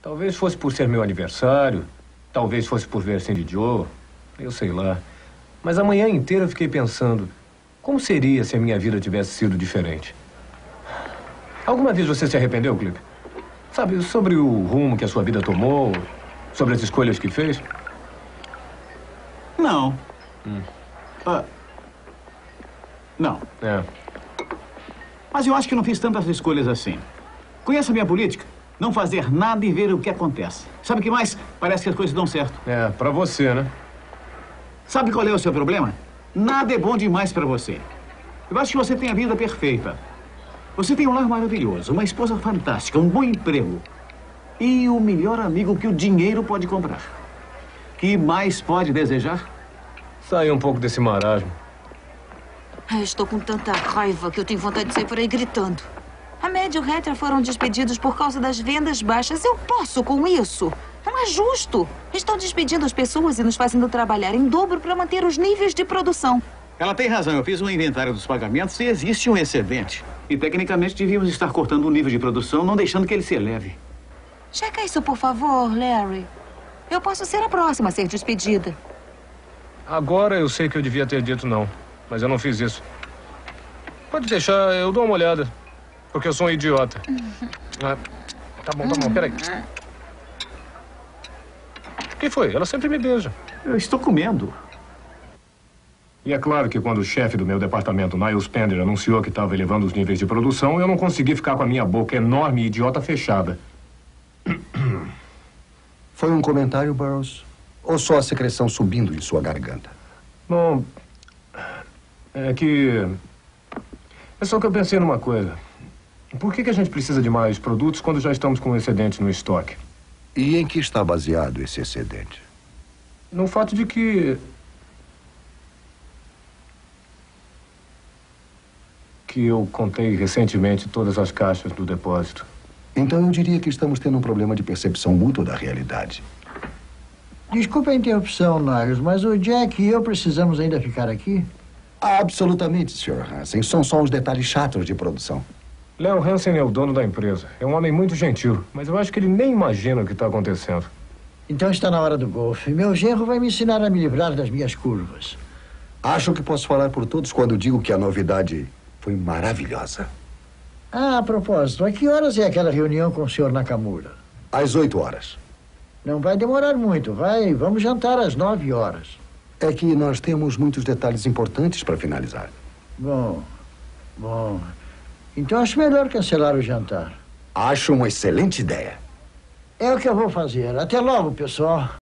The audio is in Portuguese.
Talvez fosse por ser meu aniversário, talvez fosse por ver Cindy Joe, eu sei lá. Mas a manhã inteira eu fiquei pensando, como seria se a minha vida tivesse sido diferente? Alguma vez você se arrependeu, Cliff? Sabe, sobre o rumo que a sua vida tomou, sobre as escolhas que fez? Não. Não. É. Mas eu acho que não fiz tantas escolhas assim. Conheça a minha política? Não fazer nada e ver o que acontece. Sabe o que mais? Parece que as coisas dão certo. É, pra você, né? Sabe qual é o seu problema? Nada é bom demais pra você. Eu acho que você tem a vida perfeita. Você tem um lar maravilhoso, uma esposa fantástica, um bom emprego. E o melhor amigo que o dinheiro pode comprar. Que mais pode desejar? Sair um pouco desse marasmo. Eu estou com tanta raiva que eu tenho vontade de sair por aí gritando. A Mad e o Hatter foram despedidos por causa das vendas baixas. Eu posso com isso? Não é justo. Estão despedindo as pessoas e nos fazendo trabalhar em dobro para manter os níveis de produção. Ela tem razão. Eu fiz um inventário dos pagamentos e existe um excedente. E, tecnicamente, devíamos estar cortando o nível de produção, não deixando que ele se eleve. Checa isso, por favor, Larry. Eu posso ser a próxima a ser despedida. Agora eu sei que eu devia ter dito não, mas eu não fiz isso. Pode deixar, eu dou uma olhada. Porque eu sou um idiota. Ah, tá bom, peraí. O que foi? Ela sempre me beija. Eu estou comendo. E é claro que quando o chefe do meu departamento, Niles Pender, anunciou que estava elevando os níveis de produção, eu não consegui ficar com a minha boca enorme e idiota fechada. Foi um comentário, Burroughs? Ou só a secreção subindo em sua garganta? Bom, é que... É só que eu pensei numa coisa. Por que a gente precisa de mais produtos quando já estamos com um excedente no estoque? E em que está baseado esse excedente? No fato de que eu contei recentemente todas as caixas do depósito. Então eu diria que estamos tendo um problema de percepção mútua da realidade. Desculpe a interrupção, Niles, mas o Jack e eu precisamos ainda ficar aqui? Absolutamente, Sr. Hansen. São só os detalhes chatos de produção. Leo Hansen é o dono da empresa. É um homem muito gentil, mas eu acho que ele nem imagina o que está acontecendo. Então está na hora do golfe. Meu genro vai me ensinar a me livrar das minhas curvas. Acho que posso falar por todos quando digo que a novidade foi maravilhosa. Ah, a propósito, a que horas é aquela reunião com o Sr. Nakamura? Às 8 horas. Não vai demorar muito, vai. Vamos jantar às 9 horas. É que nós temos muitos detalhes importantes para finalizar. Bom. Então acho melhor cancelar o jantar. Acho uma excelente ideia. É o que eu vou fazer. Até logo, pessoal.